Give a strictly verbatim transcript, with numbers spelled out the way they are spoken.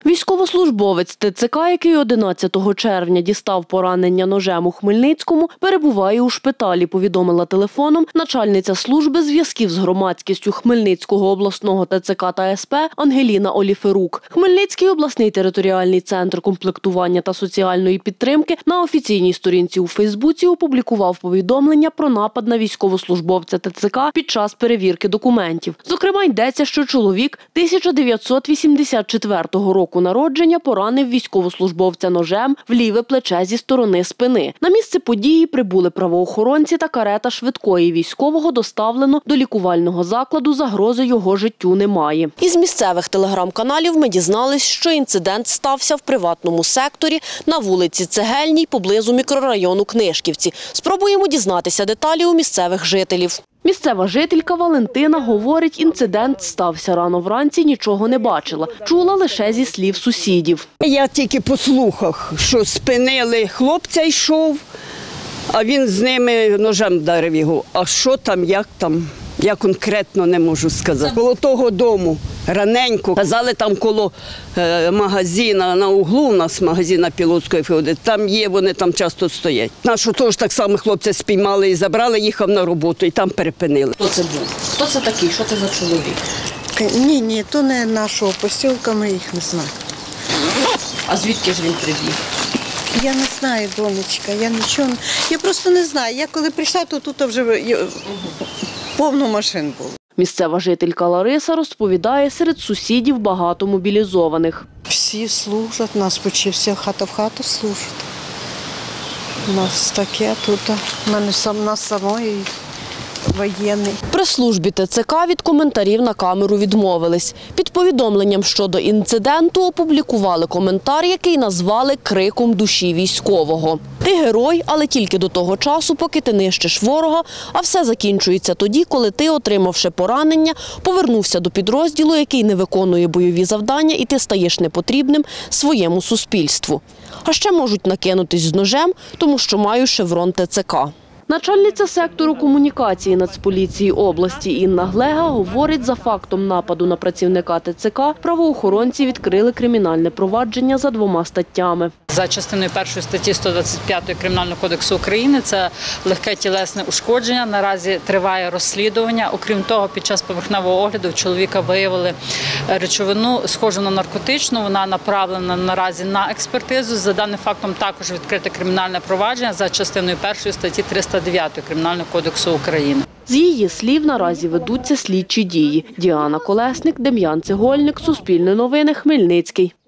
Військовослужбовець ТЦК, який одинадцятого червня дістав поранення ножем у Хмельницькому, перебуває у шпиталі, повідомила телефоном начальниця служби зв'язків з громадськістю Хмельницького обласного ТЦК та СП Ангеліна Оліферук. Хмельницький обласний територіальний центр комплектування та соціальної підтримки на офіційній сторінці у Фейсбуці опублікував повідомлення про напад на військовослужбовця ТЦК під час перевірки документів. Зокрема, йдеться, що чоловік тисяча дев'ятсот вісімдесят четвертого року народження поранив військовослужбовця ножем в ліве плече зі сторони спини. На місце події прибули правоохоронці та карета швидкої. Військового доставлено до лікувального закладу, загрози його життю немає. Із місцевих телеграм-каналів ми дізнались, що інцидент стався в приватному секторі на вулиці Цегельній поблизу мікрорайону Книжківці. Спробуємо дізнатися деталі у місцевих жителів. Місцева жителька Валентина говорить, інцидент стався рано вранці, нічого не бачила. Чула лише зі слів сусідів. Я тільки по слухах, що спинили, хлопця йшов, а він з ними ножем вдарив його. А що там, як там, я конкретно не можу сказати. Коло того дому раненько, казали там коло е, магазина, на углу у нас магазина Пілотської ходить, там є, вони там часто стоять. Нашу теж так само хлопця спіймали і забрали, їхав на роботу і там перепинили. Хто це був? Хто це такий? Що це за чоловік? Ні, ні, то не нашого посілка, ми їх не знаємо. А звідки ж він прибіг? Я не знаю, донечка, я нічого, я просто не знаю. Я коли прийшла, то тут вже повно машин було. Місцева жителька Лариса розповідає, серед сусідів багато мобілізованих. Всі служать, нас почти всі хата в хату служать. У нас таке тут, у мене сам нас самої воєнний. Прес-службі ТЦК від коментарів на камеру відмовились. Під повідомленням щодо інциденту опублікували коментар, який назвали криком душі військового. Ти герой, але тільки до того часу, поки ти нищиш ворога, а все закінчується тоді, коли ти, отримавши поранення, повернувся до підрозділу, який не виконує бойові завдання, і ти стаєш непотрібним своєму суспільству. А ще можуть накинутись з ножем, тому що маю шеврон ТЦК. Начальниця сектору комунікації Нацполіції області Інна Глега говорить, за фактом нападу на працівника ТЦК правоохоронці відкрили кримінальне провадження за двома статтями. За частиною першої статті сто двадцять п'ятої Кримінального кодексу України це легке тілесне ушкодження. Наразі триває розслідування. Окрім того, під час поверхневого огляду в чоловіка виявили речовину, схожу на наркотичну. Вона направлена наразі на експертизу. За даним фактом також відкрите кримінальне провадження за частиною першої статті триста дев'ятої Кримінального кодексу України. З її слів, наразі ведуться слідчі дії. Діана Колесник, Дем'ян Цегольник, Суспільне новини, Хмельницький.